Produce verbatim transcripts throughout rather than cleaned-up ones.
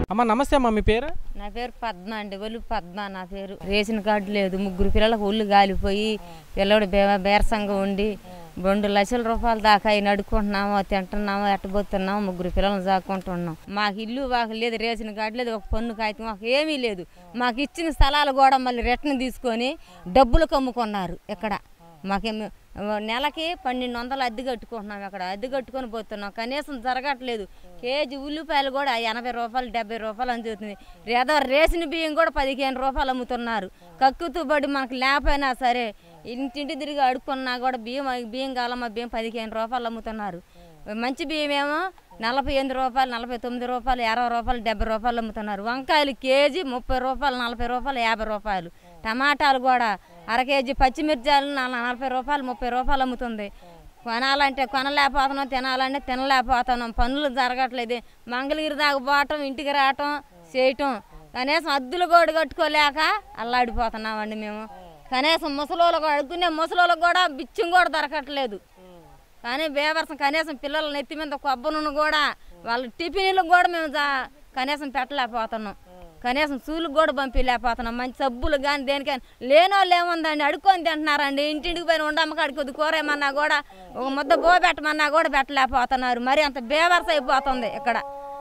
అమ్మ నమస్తే అమ్మ, మీ పేరు? నా పేరు పద్మ అండి, ఒళ్ళు పద్మ నా పేరు. రేషన్ కార్డు లేదు, ముగ్గురు పిల్లలకు ఒళ్ళు గాలిపోయి పిల్లడు బే బేరసంగా ఉండి రెండు లక్షల రూపాయల దాకా అవి నడుకుంటున్నాము, తింటున్నాము, ఎట్టబోతున్నాము, ముగ్గురు పిల్లలను సాకుంటున్నాం. మాకు ఇల్లు మాకు లేదు, రేషన్ కార్డు లేదు, ఒక పన్ను కాగితం మాకు ఏమీ లేదు. మాకు ఇచ్చిన స్థలాలు కూడా మళ్ళీ రిటర్న్ తీసుకొని డబ్బులు కమ్ముకున్నారు. ఇక్కడ మాకేమి నెలకి పన్నెండు వందలు అద్దె కట్టుకుంటున్నాం. ఇక్కడ అద్దె కట్టుకొని పోతున్నాం, కనీసం జరగట్లేదు. కేజీ ఉల్లిపాయలు కూడా ఎనభై రూపాయలు డెబ్బై రూపాయలు అని చెబుతుంది. ఏదో రేషన్ బియ్యం కూడా పదిహేను రూపాయలు అమ్ముతున్నారు. కక్కుతూ బడి మనకు లేకపోయినా సరే ఇంటింటి తిరిగి అడుక్కున్నా కూడా బియ్యం బియ్యం కావాలమ్మా బియ్యం పదిహేను రూపాయలు అమ్ముతున్నారు. మంచి బియ్యం ఏమో నలభై ఎనిమిది రూపాయలు నలభై తొమ్మిది రూపాయలు ఇరవై రూపాయలు డెబ్బై రూపాయలు అమ్ముతున్నారు. వంకాయలు కేజీ ముప్పై రూపాయలు నలభై రూపాయలు యాభై రూపాయలు. టమాటాలు కూడా అర కేజీ పచ్చిమిర్చాలు నలభై రూపాయలు ముప్పై రూపాయలు అమ్ముతుంది. కొనాలంటే కొనలేకపోతున్నాం, తినాలంటే తినలేకపోతున్నాం. పనులు జరగట్లేదు. మంగళగిరి దాకా పోవటం, ఇంటికి రావటం చేయటం, కనీసం అద్దులు గోడు కట్టుకోలేక అల్లాడిపోతున్నామండి మేము. కనీసం ముసలోళ్ళకు అడుగునే ముసలోళ్ళకు కూడా బిచ్చం కూడా దొరకట్లేదు. కానీ బేవర్సం కనీసం పిల్లల నెత్తి మీద కొబ్బరిని కూడా వాళ్ళ టిఫిన్లకు కూడా మేము కనీసం పెట్టలేకపోతున్నాం. కనీసం సూళ్ళకు కూడా పంపించలేకపోతున్నాం. మంచి సబ్బులు కానీ దేనికైనా లేని వాళ్ళు ఏముందండి, అడుక్కొని తింటున్నారండి. ఇంటింటికి పోయిన ఉండమ్మకాడికి కొద్ది కూర ఏమన్నా కూడా ఒక ముద్ద బో పెట్టమన్నా కూడా పెట్టలేకపోతున్నారు. మరి అంత బేవర్స అయిపోతుంది ఇక్కడ.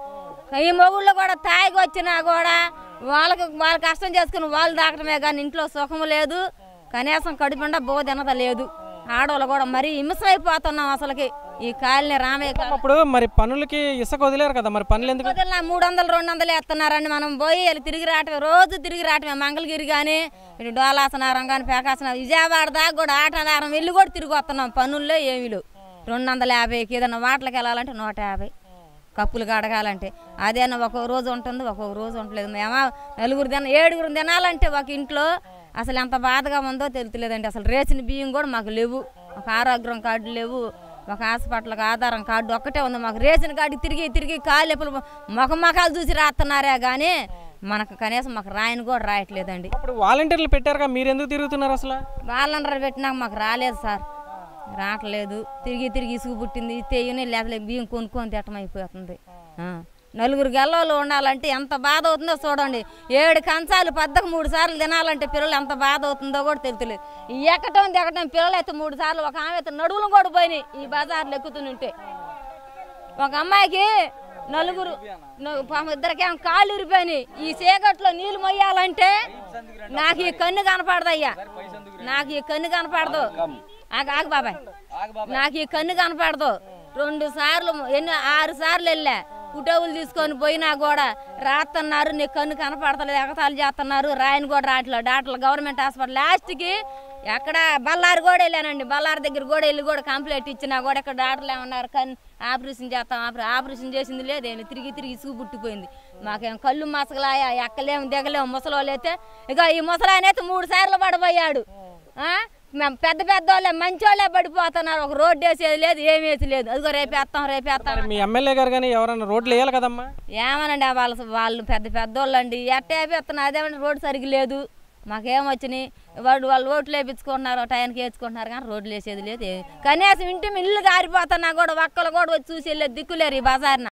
ఈ మొగుళ్ళు కూడా తాగి వచ్చినా కూడా వాళ్ళకి వాళ్ళు కష్టం చేసుకుని వాళ్ళు దాకటమే కానీ ఇంట్లో సుఖం లేదు. కనీసం కడుపుండా బో తినత లేదు. ఆడవాళ్ళు కూడా మరీ హింస అయిపోతున్నాం అసలుకి ఈ కాలనీ రామయ్య. అప్పుడు మరి పనులకి ఇసుక వదిలేరు కదా, మరి పనులు ఎందుకు వదిలినా మూడు వందలు రెండు వందలు వేస్తున్నారండి. మనం పోయి వెళ్ళి తిరిగి రావటమే, రోజు తిరిగి రావటమే. మంగళగిరి కానీ ఇటు డోలాసనారం కానీ పేకాసనారం విజయవాడ దాకా కూడా ఆటనారం వెళ్ళి కూడా తిరిగి వస్తున్నాం. పనుల్లో ఏమిలు రెండు వందల యాభైకి ఏదైనా వాటలకు వెళ్ళాలంటే నూట యాభై కప్పులు కడగాలంటే అదేనా ఒక్కొక్క రోజు ఉంటుంది, ఒక్కొక్క రోజు ఉండలేదు. మేము నలుగురు తిన ఏడుగురు తినాలంటే ఒక ఇంట్లో అసలు ఎంత బాధగా ఉందో తెలుతులేదండి. అసలు రేషన్ బియ్యం కూడా మాకు లేవు, ఒక ఆరోగ్యం కార్డు లేవు, ఒక హాస్పిటల్కి ఆధారం కార్డు ఒక్కటే ఉంది మాకు. రేషన్ కార్డు తిరిగి తిరిగి కాళ్ళు ఎప్పుడు మొఖ మొఖాలు చూసి రాస్తున్నారే కానీ మనకు కనీసం మాకు రాయని కూడా రాయట్లేదండి. ఇప్పుడు వాలంటీర్లు పెట్టారుగా, మీరు ఎందుకు తిరుగుతున్నారు అసలు? వాలంటీర్ పెట్టినాక మాకు రాలేదు సార్, రావట్లేదు. తిరిగి తిరిగి ఇసుగు పుట్టింది, తెయ్యని లేదా బియ్యం కొనుక్కొని తిట్టం అయిపోతుంది. నలుగురు గెల్లలు ఉండాలంటే ఎంత బాధ అవుతుందో చూడండి. ఏడు కంచాలు పద్దకు మూడు సార్లు తినాలంటే పిల్లలు ఎంత బాధ అవుతుందో కూడా తెలుతులేదు. ఎక్కటం దిగటం పిల్లలు అయితే మూడు సార్లు, ఒక ఆమె అయితే నడువులు కూడా పోయినాయి ఈ బజార్లు ఎక్కుతుంటే. ఒక అమ్మాయికి నలుగురు ఇద్దరికేమో కాళ్ళు ఇరిపోయినాయి. ఈ చీకట్లో నీళ్ళు మొయ్యాలంటే నాకు ఈ కన్ను కనపడదయ్యా, నాకు ఈ కన్ను కనపడదు. ఆగు ఆగు బాబాయ్, నాకు ఈ కన్ను కనపడదు. రెండు సార్లు ఎన్ని ఆరు సార్లు వెళ్ళా, కుటవులు తీసుకొని పోయినా కూడా రాస్తున్నారు, నీ కన్ను కనపడతలేదు, ఎగతాలు చేస్తున్నారు, రాయని కూడా రావట్లేదు. డాక్టర్లు గవర్నమెంట్ హాస్పిటల్ లాస్ట్కి ఎక్కడ బళ్ళారి కూడా వెళ్ళానండి. బళ్ళారి దగ్గర కూడా వెళ్ళి కూడా కంప్లైంట్ ఇచ్చినా కూడా ఇక్కడ డాక్టర్లు ఏమన్నారు, కన్ను ఆపరేషన్ చేస్తాం, ఆపరేషన్ చేసింది లేదేమి, తిరిగి తిరిగి ఇసుగు పుట్టిపోయింది. మాకేం కళ్ళు మసకలాయా, ఎక్కలేము దిగలేము. ముసలోళ్ళు అయితే ఇక ఈ ముసలాయన అయితే మూడు సార్లు పడిపోయాడు. మేము పెద్ద పెద్ద వాళ్ళే మంచి వాళ్ళే పడిపోతున్నారు. ఒక రోడ్డు వేసేది లేదు, ఏమి వేసి లేదు. అదిగో రేపేస్తాం రేపేస్తాం. మీ ఎమ్మెల్యే గారు కానీ ఎవరైనా రోడ్లు వేయాలి కదమ్మా? ఏమనండి వాళ్ళ వాళ్ళు పెద్ద పెద్దోళ్ళు అండి, ఎట్ట వేపిస్తున్నారు. అదేమంటే రోడ్డు సరిగ్గా లేదు. మాకేమొచ్చినాయి వాడు వాళ్ళు ఓట్లు వేయించుకుంటున్నారు, టైంకి వేసుకుంటున్నారు కానీ రోడ్లు వేసేది లేదు. కనీసం ఇంటి ఇల్లు కారిపోతున్నా కూడా ఒక్కళ్ళు కూడా వచ్చి చూసి వెళ్ళే దిక్కులేరు ఈ బజార్న.